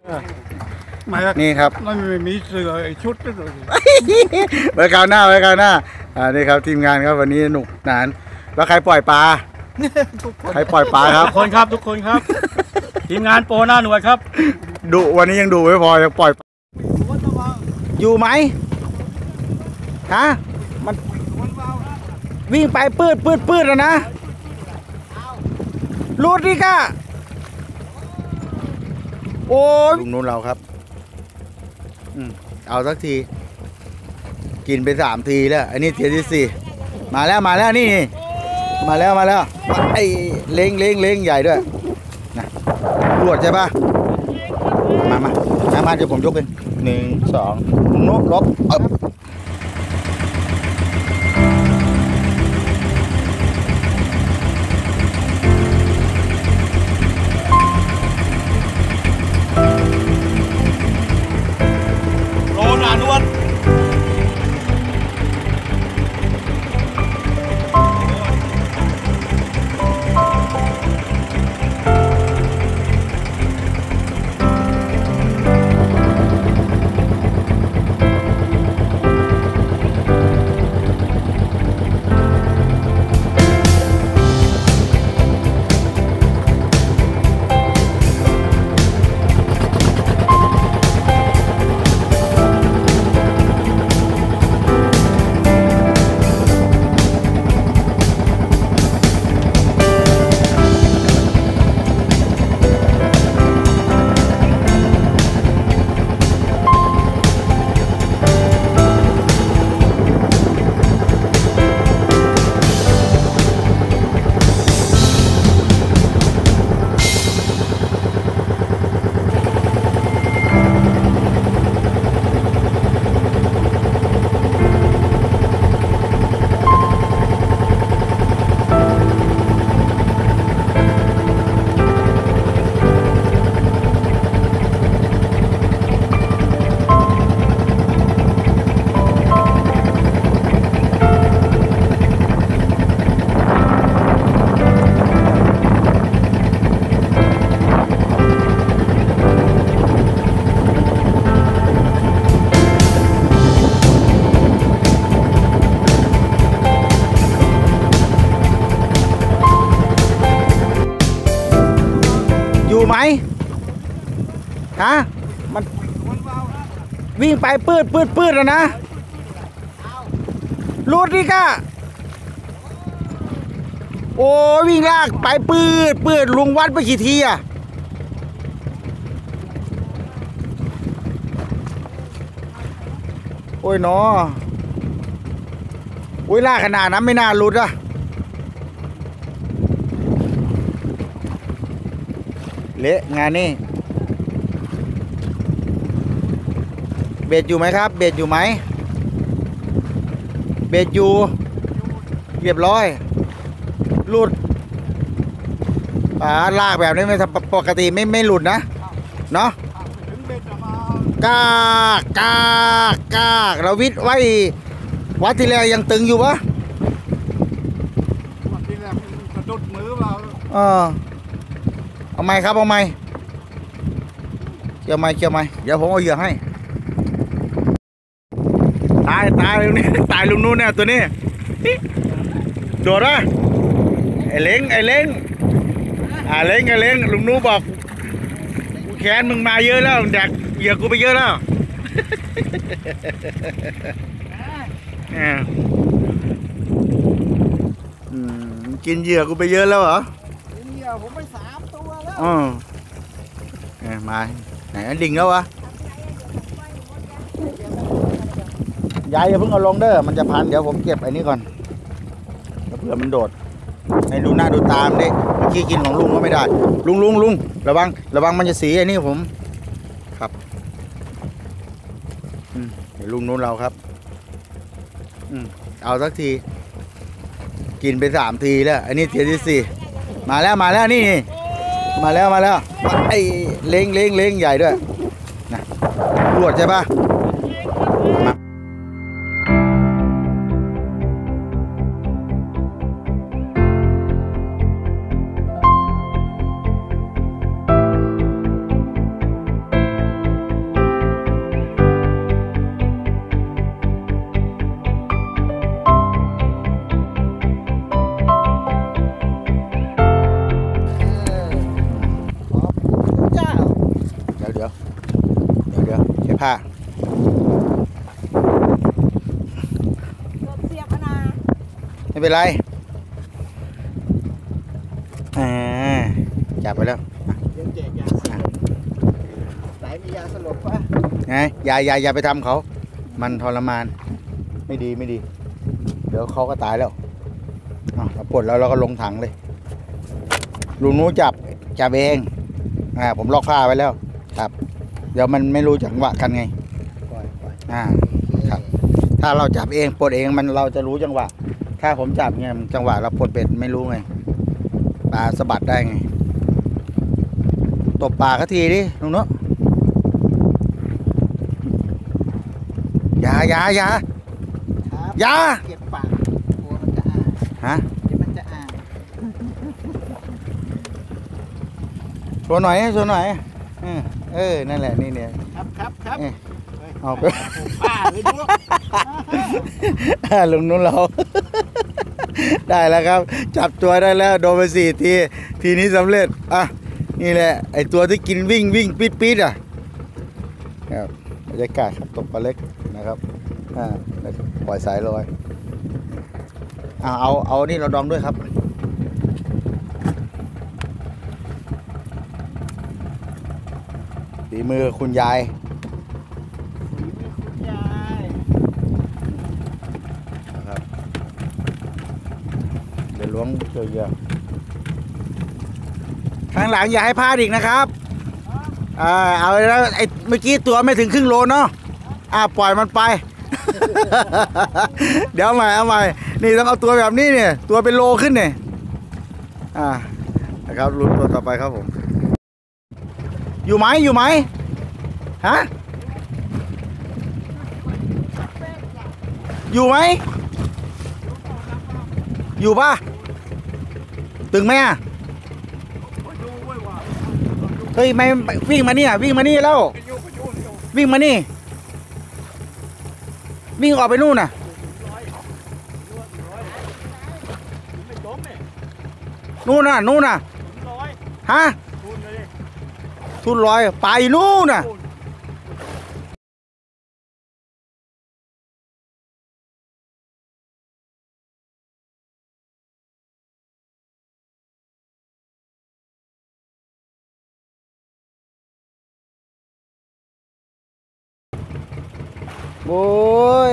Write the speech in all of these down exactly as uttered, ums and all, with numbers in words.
นี่ครับมันไม่มีเสือชุดเลยไว้คราวหน้าไว้คราวหน้าอ่านี่ครับทีมงานครับวันนี้หนุกหนานแล้วใครปล่อยปลาใครปล่อยปลาครับทุกคนครับทุกคนครับทีมงานโปรหน้าหน่วยครับดุวันนี้ยังดุไม่พอยังปล่อยอยู่ไหมฮะมันวิ่งไปปืดปืดปืดแล้วนะรูดดิก้าโอ้ยลุงนู้นเราครับอืมเอาสักทีกินไปสามทีแล้วอันนี้ทีที่สี่มาแล้วมาแล้วนี่มาแล้วมาแล้วไอ้เล้งเล้งเล้งใหญ่ด้วยนะรวดใช่ปะมามามามาเดี๋ยวผมยกเองหนึ่งสองโน้ตล็อกอ๊บโรนานวดอยู่ไหมฮะมันวิ่งไปปืดปืดปืดแล้วนะรูดดิก้าโอ้วิ่งลากไปปืดปืดลุงวัดไปกี่ทีอะโอ้ยเนาะโอ้ยลากขนาดนั้นไม่น่าหลุดอะเละงานนี่เบ็ดอยู่ไหมครับเบ็ดอยู่ไหมเบ็ดอยู่เรียบร้อยหลุดปลาลากแบบนี้ไม่ปกติไม่ไม่หลุดนะเนาะกากกากกากเราวิทย์ไว้วัดที่แรกยังตึงอยู่ปะวัดที่แรกสะดุดมือเราเออเอาไม้ครับเอาไม้เกี่ยวไม้เกี่ยวไม้เดี๋ยวผมเอาเหยื่อให้ตายตายลุงนี่ตายลุงนู้นเนี่ยตัวนี้โดดวะไอ้เล้งไอ้เล้งอ่าเล้งไอ้เล้งลุงนู้บอกกูแขนมึงมาเยอะแล้วแดกเหยื่อกูไปเยอะแล้วกินเหยื่อกูไปเยอะแล้วเหรอกินเหยื่อผมไปสามตัวแล้วอ๋อมาไหนดิ่งแล้ววะยายอย่าเพิ่งเอาลงเด้อมันจะพันเดี๋ยวผมเก็บไอ้นี้ก่อนเผื่อมันโดดให้ดูหน้าดูตามดิเมื่อกี้กินของลุงก็ไม่ได้ลุงลุงลุงระวังระวังมันจะสีไอ้นี่ผมครับอืมเดี๋ยวลุงนู้นเราครับอืมเอาสักทีกินไปสามทีแล้วอันนี้ทีที่สี่มาแล้วมาแล้วนี่มาแล้วมาแล้วไอ้เล้งเล้งเล้งใหญ่ด้วยนะรวดใช่ปะดี๋ยวเดี๋ยวเดี๋ยวใช้ผ้าเสียบนะไม่เป็นไรอ่าจับไปแล้วยังแจกยาสลบไหนมียาสลบปะไงอย่าอย่าอย่าไปทำเขามันทรมานไม่ดีไม่ดีเดี๋ยวเขาก็ตายแล้วอ่ะเราปลดแล้วเราก็ลงถังเลยลุงนู้จับจับเองอ่าผมล็อกผ้าไว้แล้วครับเดี๋ยวมันไม่รู้จังหวะกันไงปล่อยปล่อยอ่าครับ ถ้าเราจับเองปลดเองมันเราจะรู้จังหวะ ถ้าผมจับเนี่ยจังหวะเราปลดเบ็ดไม่รู้ไงปลาสะบัดได้ไงตบปลาก็ทีดิลุงเนาะอย่าอย่าอย่าครับอย่าเก็บปากกลัวมันจะอ่านฮะเดี๋ยวมันจะอ่านโชว์หน่อยโชว์หน่อยเออเออนั่นแหละนี่เนี่ยครับครับครับเอ๊ะฮ้ยเอาไปป้าเลยดูลุงนู้นเรา ได้แล้วครับ จับตัวได้แล้วโดนไปสี่ทีทีนี้สำเร็จอ่ะนี่แหละไอตัวที่กินวิ่งวิ่งปิดปิดอ่ะครับบรรยากาศครับตกปลาเล็กนะครับอ่าแล้วก็ปล่อยสายลอยอ่าเอาเอานี่เราดองด้วยครับฝีมือคุณยายคุณยายนะครับเดี๋ยวล้วงเจอเยอะข้างหลังอย่าให้พลาดอีกนะครับอ่าเอาแล้วไอ้เมื่อกี้ตัวไม่ถึงครึ่งโลเนาะอ่าปล่อยมันไป เดี๋ยวเอาใหม่เอาใหม่นี่ต้องเอาตัวแบบนี้เนี่ยตัวเป็นโลขึ้นเนี่ยอ่านะครับลุ้นตัวต่อไปครับผมอยู่ไหมอยู่ไหมฮะอยู่ไหมอยู่ป่ะตึงไหมอ่ะเฮ้ยไม่ไม่วิ่งมานี่อ่ะวิ่งมานี่แล้ววิ่งมานี่วิ่งออกไปนู่นน่ะนู่นน่ะนู่นน่ะฮะทุนลอยไปนู่นน่ะโอ้ย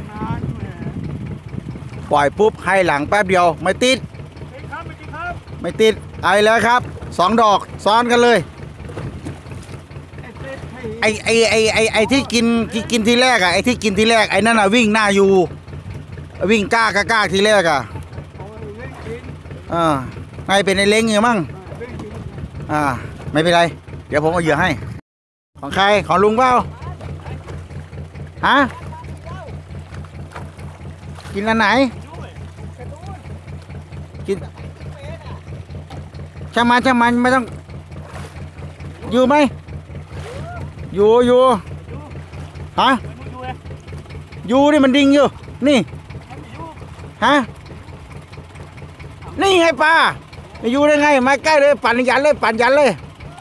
ปล่อยปุ๊บให้หลังแป๊บเดียวไม่ติดไม่ติดไอ้แล้วครับสองดอกซ้อนกันเลยไอไอไอไอไอที่กินที่กินทีแรกอะไอที่กินทีแรกไอนั่นอะวิ่งหน้าอยู่วิ่งกล้ากล้ากล้าทีแรกอะอ่าไงเป็นไอเล้งอยู่มั่งอ่าไม่เป็นไรเดี๋ยวผมเอาเหยื่อให้ของใครของลุงเปล่าฮะกินอันไหนกินช่างมันช่างมันไม่ต้องอยู่ไหมอยู่อยู่ฮะอยู่นี่มันดิ่งอยู่นี่ฮะนี่ไงปลาไม่อยู่ได้ไงมาใกล้เลยปั่นยันเลยปั่นยันเลย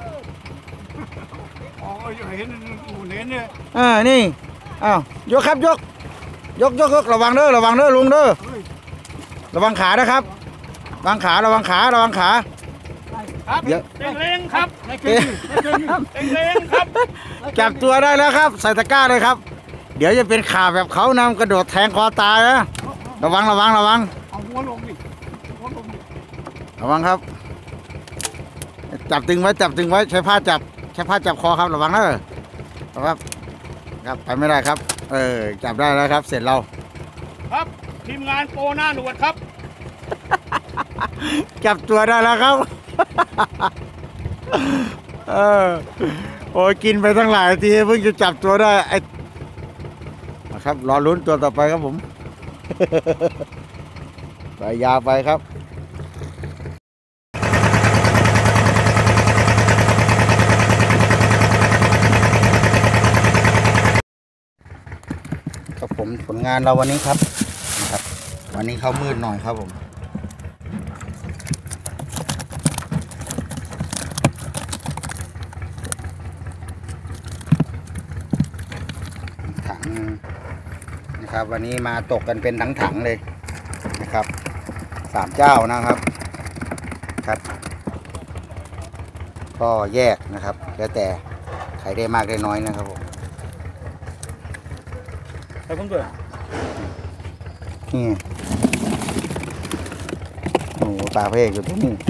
อ๋อเห็นอูเห็นเนี่ยอ่านี่อ้าวยกครับยกยกยกยกระวังเด้อระวังเด้อลุงเด้อระวังขานะครับระวังขาระวังขาระวังขาครับเดี๋ยวเล็งๆครับเล็งๆครับจับตัวได้แล้วครับใส่ตะกร้าเลยครับเดี๋ยวจะเป็นข่าวแบบเขานำกระโดดแทงคอตายนะระวังระวังระวังเอาหัวลงดิหัวลงดิระวังครับจับตึงไว้จับตึงไว้ใช้ผ้าจับใช้ผ้าจับคอครับระวังเด้อครับครับไปไม่ได้ครับเออจับได้แล้วครับเสร็จเราครับทีมงานโปรหน้าหนวดครับจับตัวได้แล้วครับ เออโอ้ยกินไปทั้งหลายทีเพิ่งจะจับตัวได้ไอ้นะครับรอลุ้นตัวต่อไปครับผม ไปยาวไปครับกับผมผลงานเราวันนี้ครับนะครับวันนี้เขามืดหน่อยครับผมอืมนะครับ วันนี้มาตกกันเป็นถังๆเลยนะครับสามเจ้านะครับครับ ก็แยกนะครับ แล้วแต่ใครได้มากได้น้อยนะครับผมไปผมด้วยนี่โอ้โหตาเพกอยู่ตรงนี้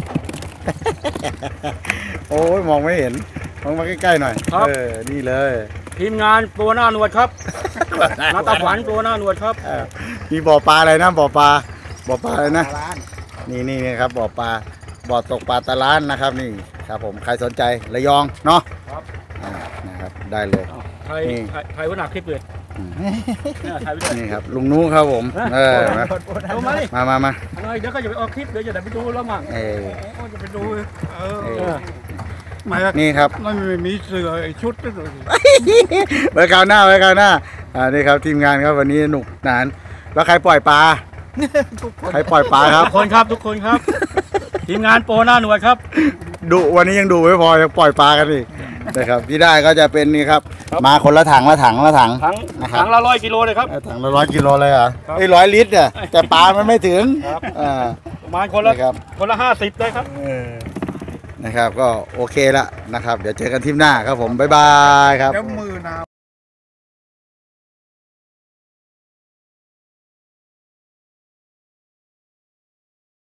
โอ้ยมองไม่เห็นมองมาใกล้ๆหน่อยเออนี่เลยทีมงานตัวหน้าหนวดครับนาตาฝันตัวหน้าหนวดครับเออมีบ่อปลาอะไรนะบ่อปลาบ่อปลาอะไรนะร้านนี่นี่นี่ครับบ่อปลาบ่อตกปลาตะล้านนะครับนี่ครับผมใครสนใจระยองเนาะครับอ่านะครับได้เลยไทยนี่ไทยไทยวันหนักคลิปเลยอืมเนี่ยถ่ายไปด้วยนี่ครับลุงนู้ครับผมเออมาเอามาดิมามามาอะไรเดี๋ยวก็จะไปออกคลิปเดี๋ยวจะได้ไปดูแล้วมั้งเออโอ้จะไปดูเออเอเอออไม่นี่ครับไม่มีเสื้อไอ้ชุดนั่นเลยไว้คราวหน้าไว้คราวหน้าอ่านี่ครับทีมงานครับวันนี้หนุกหนานแล้วใครปล่อยปลาใครปล่อยปลาครับทุกคนครับทุกคนครับ ทีมงานโปรหน้าหนวดครับดุวันนี้ยังดูไม่พอยังปล่อยปลากันอีกนะครับที่ได้ก็จะเป็นนี่ครับครับมาคนละถังละถังละถังทั้งนะครับทั้งละร้อยกิโลเลยครับเออถังละร้อยกิโลเลยเหรอครับไอ้ร้อยลิตรเนี่ยแต่ปลามันไม่ถึงครับอ่าประมาณคนละนะครับคนละห้าสิบเลยครับเออนะครับก็โอเคละนะครับ เดี๋ยวเจอกันทีมหน้าครับผมบ๊ายบายครับแล้วมือนา